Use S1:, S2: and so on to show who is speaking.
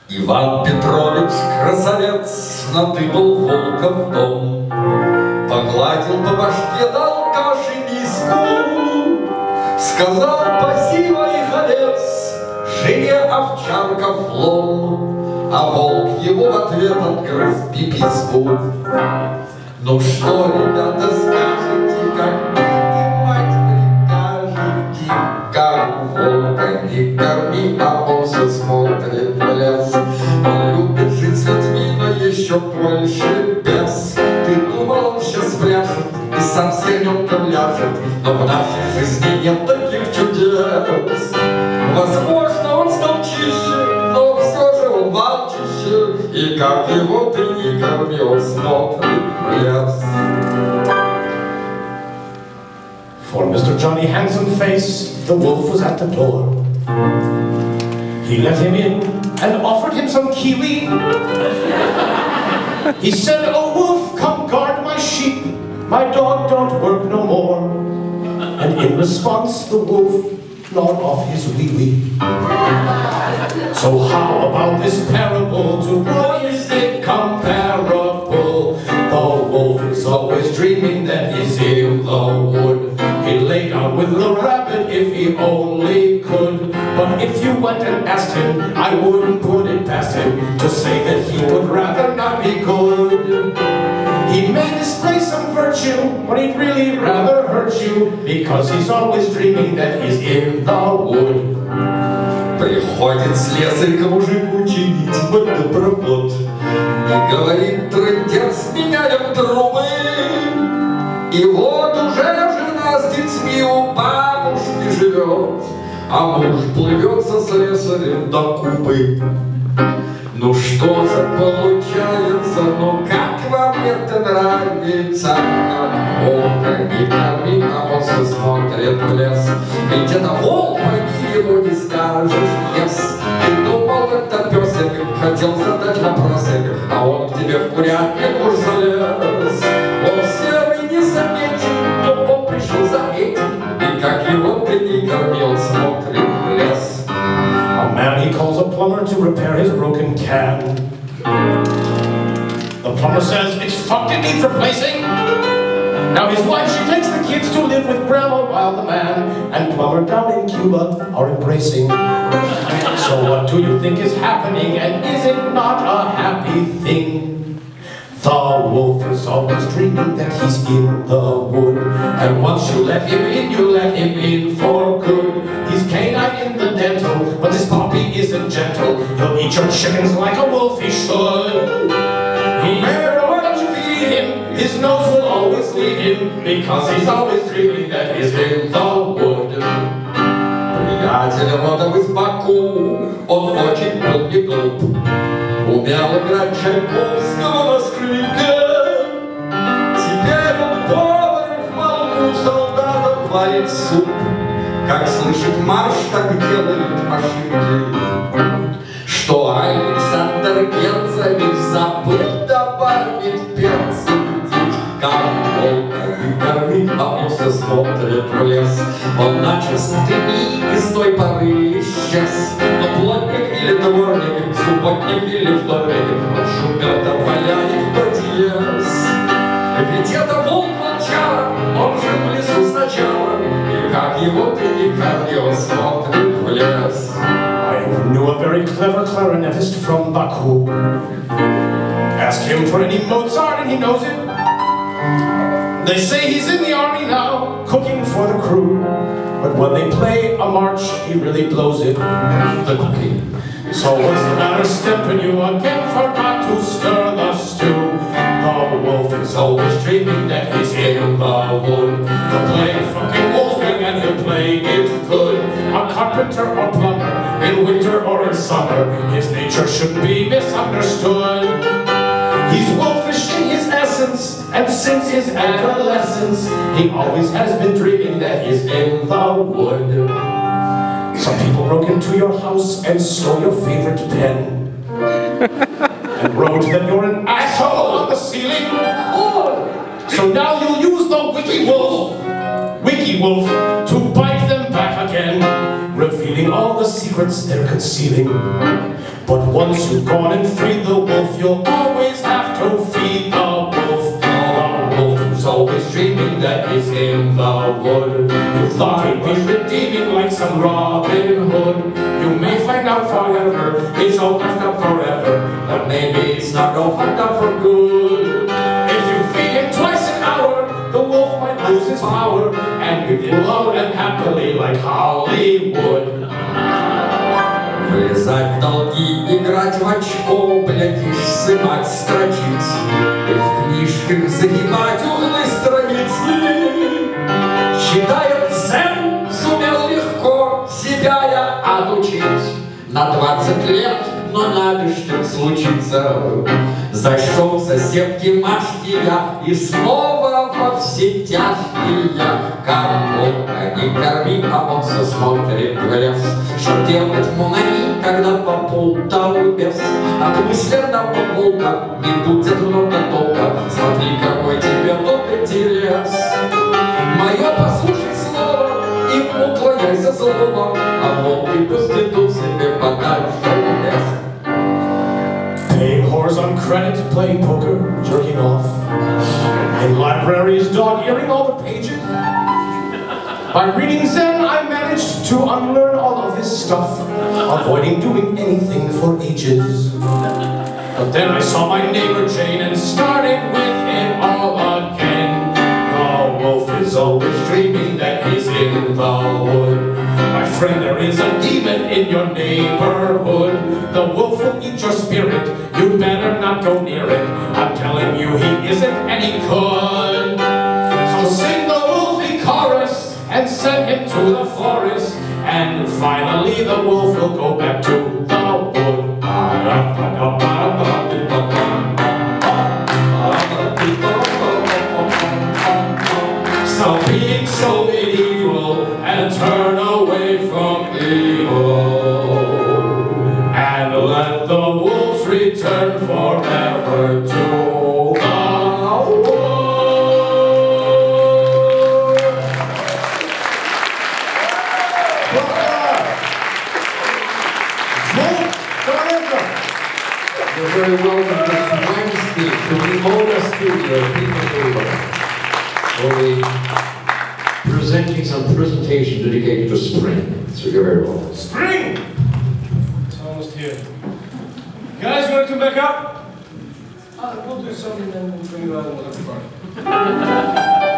S1: Иван Петрович, красавец, натыкал волка в дом, погладил по башке, дал каши миску, сказал: спасибо, и холец, жене овчарка в лом, а волк его в ответ отгрыз пиписку. Ну что, ребята, скажете, как прикажете, как волка не корми, а он все смотрит в лес. Он любит жить с людьми, но еще больше без. Ты думал, он сейчас пляшет и сам с ягненком ляжет, но в нашей жизни нет таких чудес. Возможно, он стал чище, но все же он волчище, и как его ты не корми, он смотрит в лес.
S2: For Mr. Johnny Handsome-Face, the wolf was at the door. He let him in and offered him some kiwi. He said, "Oh wolf, come guard my sheep. My dog don't work no more." And in response, the wolf gnawed off his wee-wee. So how about this parable? To what is it comparable? The wolf is always dreaming that he's in the wood. He'd lay down with the rabbit if he only could. But if you went and asked him, I wouldn't put it past him to say that he would rather not be good. He may display some virtue, but he'd really rather hurt you, because he's always dreaming that he's in the wood.
S1: Приходит слесарь к мужику чинить водопровод, и говорит: трындец, меняем трубы. И вот уже жена с детьми у бабушки живет, а муж плывет со слесарем до Кубы. Ну что же получается, ну как вам это нравится? Как волка не корми, а он все смотрит в лес. Ведь это волк, пойми, ему не скажешь yes. Ты думал, это песик, хотел задать вопросик, а он к тебе в курятник уж залез. Он серый не заметил, но он пришел за этим, и как его ты не кормил, смотрит в лес.
S2: A man, he calls a plumber to repair his broken can. The plumber says, "It's fucked, it needs replacing." Now his wife, she takes the kids to live with grandma, while the man and plumber down in Cuba are embracing. So what do you think is happening, and is it not a happy thing? The wolf is always dreaming that he's in the wood, and once you let him in, you let him in for good. He's canine in the dental, but this puppy isn't gentle. He'll eat your chickens like a wolf he should. He never what you feed him, his nose will always lead him, because he's always dreaming that he's in the wood.
S1: Приятель родом из Баку, он очень был не глуп, умел играть Чайковского на скрипке. Теперь он повар в молоку солдатам варит суп. Как слышит марш, так делает ошибки. Что Александр Герцович забыл добавить перца. Как волка не корми, а он все смотрит в лес. Он начал и с той поры исчез. Но плотник или дворник, субботник или вторник, он Шуберта валяет в диез. Ведь это волк волчара, он жил в лесу сначала, и как его ты не корми, он смотрит в лес.
S2: I knew a very clever clarinetist from Baku. Ask him for any Mozart and he knows it. They say he's in the army now, cooking for the crew. But when they play a march, he really blows it, the cooking. So what's the matter, Stephen? You again forgot to stir the stew. The wolf is always dreaming that he's in the wood. He'll play fucking Wolfgang and he'll play it good. A carpenter or plumber, in winter or in summer, his nature should be misunderstood. He's wolfish in his essence, and since his adolescence, he always has been dreaming that he's in the wood. Some people broke into your house and stole your favorite pen, and wrote that you're an asshole on the ceiling. So now you'll use the wiki wolf, to bite them back again, revealing all the secrets they're concealing. But once you've gone and freed the wolf, you'll always have to feed the wolf. The wolf who's always dreaming that he's in the wood. You thought he was redeeming like some Robin Hood. You may find out forever, he's all fucked up forever. But maybe it's not all fucked up for good. If you feed him twice an hour, the wolf might lose his power, and you get low and happily like Hollywood.
S1: Влезать в долги, играть в очко, глядишь, сымать, строчить, и в книжках загибать углы страниц. Читая цен, сумел легко себя я отучить. На 20 лет, но надо что-то случиться. Зашел в соседки Машки я, и снова во все тяжкие. Как волка не корми, а он все смотрит в лес. Что делать мунаги, когда попутал бес? От мысленного волка не будет много толка. Смотри, какой тебе тут интерес. Мое послушай слово и уклоняйся злого, а волки пусть идут себе подальше в лес.
S2: Paying whores on credit, playing poker, jerking off. In libraries, dog-earing all the pages. By reading Zen, I managed to unlearn all of this stuff, avoiding doing anything for ages. But then I saw my neighbor Jane and started with it all again. The wolf is always dreaming that he's in the wood. My friend, there is a demon in your neighborhood. The wolf will eat your spirit, you better not go near it. I'm telling you, he isn't any good. So sing the wolfy chorus and send him to the forest, and finally the wolf will go back to the wood. Stop being so medieval and turn away from evil, and let the wolves return forever to the wood.
S1: You're very welcome this Wednesday to the Moda Studio, people where we presenting some presentation dedicated to spring. So you're very welcome.
S2: Spring! It's almost here. Guys, you want to come back up? We'll do something and then we'll bring you out another part.